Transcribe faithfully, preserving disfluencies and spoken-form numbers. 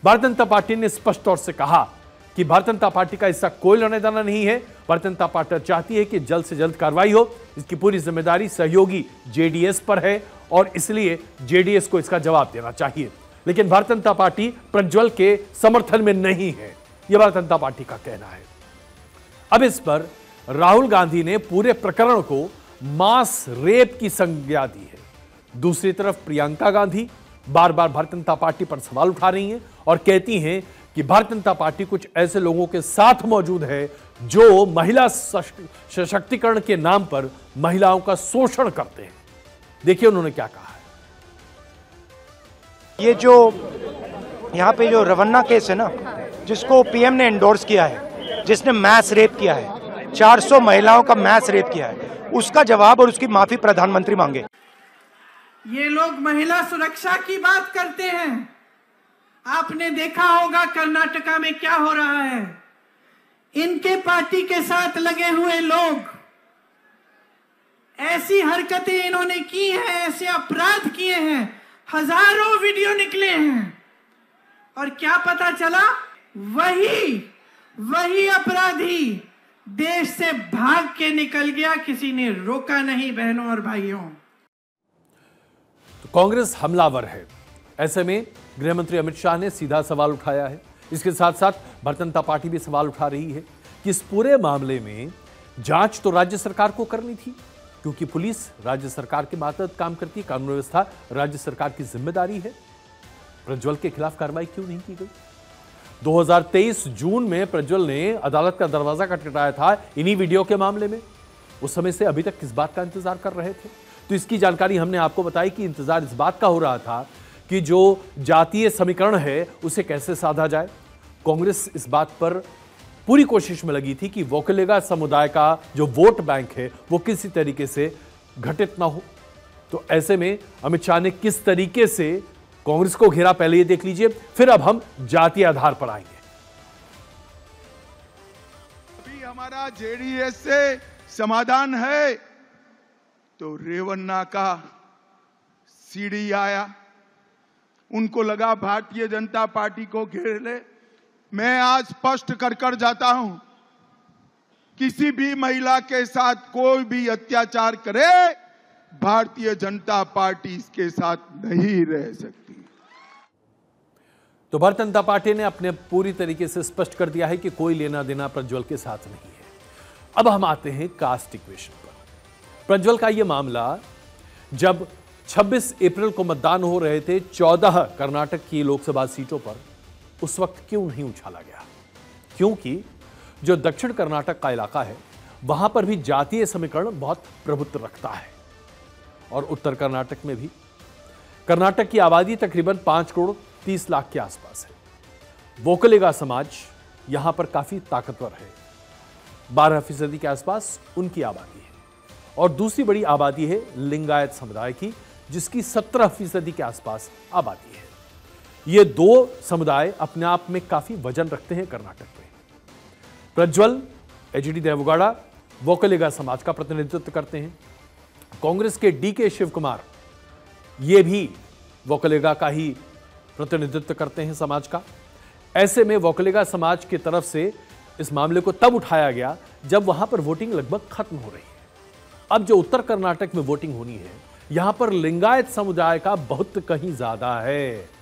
Bharatiya Janata party ने स्पष्ट तौर से कहा कि भारतीय जनता पार्टी का इसका कोई लेना देना नहीं है। भारतीय जनता पार्टी चाहती है कि जल्द से जल्द कार्रवाई हो। इसकी पूरी जिम्मेदारी सहयोगी जेडीएस पर है और इसलिए जेडीएस को इसका जवाब देना चाहिए। लेकिन भारतीय जनता पार्टी प्रज्वल के समर्थन में नहीं है, यह भारतीय जनता पार्टी का कहना है। अब इस पर राहुल गांधी ने पूरे प्रकरण को मास रेप की संज्ञा दी है। दूसरी तरफ प्रियंका गांधी बार बार भारतीय जनता पार्टी पर सवाल उठा रही हैं और कहती हैं कि भारतीय जनता पार्टी कुछ ऐसे लोगों के साथ मौजूद है जो महिला सशक्तिकरण के नाम पर महिलाओं का शोषण करते हैं। देखिए उन्होंने क्या कहा है। ये जो यहाँ पे जो रवन्ना केस है ना, जिसको पीएम ने एंडोर्स किया है, जिसने मैस रेप किया है, चार सौ महिलाओं का मैस रेप किया है, उसका जवाब और उसकी माफी प्रधानमंत्री मांगे। ये लोग महिला सुरक्षा की बात करते हैं। आपने देखा होगा कर्नाटका में क्या हो रहा है। इनके पार्टी के साथ लगे हुए लोग, ऐसी हरकतें इन्होंने की हैं, ऐसे अपराध किए हैं, हजारों वीडियो निकले हैं और क्या पता चला, वही वही अपराधी देश से भाग के निकल गया, किसी ने रोका नहीं। बहनों और भाइयों, तो कांग्रेस हमलावर है। ऐसे में गृह मंत्री अमित शाह ने सीधा सवाल उठाया है। इसके साथ साथ भारतीय जनता पार्टी भी सवाल उठा रही है कि इस पूरे मामले में जांच तो राज्य सरकार को करनी थी, क्योंकि पुलिस राज्य सरकार के मातहत काम करती है, कानून व्यवस्था राज्य सरकार की जिम्मेदारी है। प्रज्वल के खिलाफ कार्रवाई क्यों नहीं की गई? दो हज़ार तेईस जून में प्रज्वल ने अदालत का दरवाजा खटखटाया था इन्हीं वीडियो के मामले में। उस समय से अभी तक किस बात का इंतजार कर रहे थे? तो इसकी जानकारी हमने आपको बताई कि इंतजार इस बात का हो रहा था कि जो जातीय समीकरण है उसे कैसे साधा जाए। कांग्रेस इस बात पर पूरी कोशिश में लगी थी कि वोकलिगा समुदाय का जो वोट बैंक है वो किसी तरीके से घटित ना हो। तो ऐसे में अमित शाह ने किस तरीके से कांग्रेस को घेरा, पहले ये देख लीजिए, फिर अब हम जातीय आधार पर आएंगे। अभी हमारा जेडीएस से समाधान है तो रेवन्ना का सीडी आया, उनको लगा भारतीय जनता पार्टी को घेर ले। मैं आज स्पष्ट कर कर जाता हूं, किसी भी महिला के साथ कोई भी अत्याचार करे, भारतीय जनता पार्टी इसके साथ नहीं रह सकती। तो भारतीय जनता पार्टी ने अपने पूरी तरीके से स्पष्ट कर दिया है कि कोई लेना देना प्रज्वल के साथ नहीं है। अब हम आते हैं कास्ट इक्वेशन पर। प्रज्वल का यह मामला जब छब्बीस अप्रैल को मतदान हो रहे थे चौदह कर्नाटक की लोकसभा सीटों पर, उस वक्त क्यों नहीं उछाला गया? क्योंकि जो दक्षिण कर्नाटक का इलाका है वहां पर भी जातीय समीकरण बहुत प्रभुत्व रखता है और उत्तर कर्नाटक में भी। कर्नाटक की आबादी तकरीबन पांच करोड़ तीस लाख के आसपास है। वोकलिगा समाज यहां पर काफी ताकतवर है, बारह फीसदी के आसपास उनकी आबादी है। और दूसरी बड़ी आबादी है लिंगायत समुदाय की, जिसकी सत्रह फीसदी के आसपास आबादी है। ये दो समुदाय अपने आप में काफी वजन रखते हैं कर्नाटक में। प्रज्वल एचडी देवगौड़ा वोकलिगा समाज का प्रतिनिधित्व करते हैं। कांग्रेस के डी के शिव कुमार ये भी वोकलिगा का ही प्रतिनिधित्व करते हैं समाज का। ऐसे में वोकलिगा समाज की तरफ से इस मामले को तब उठाया गया जब वहां पर वोटिंग लगभग खत्म हो रही है। अब जो उत्तर कर्नाटक में वोटिंग होनी है, यहां पर लिंगायत समुदाय का बहुत कहीं ज्यादा है।